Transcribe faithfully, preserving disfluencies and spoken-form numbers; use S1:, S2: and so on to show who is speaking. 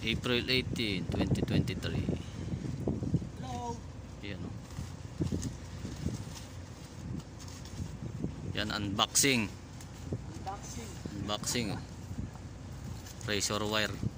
S1: April eighteenth, twenty twenty-three.
S2: Hello.
S1: Yan o. Yan, unboxing.
S2: Unboxing.
S1: Unboxing o. Razor wire.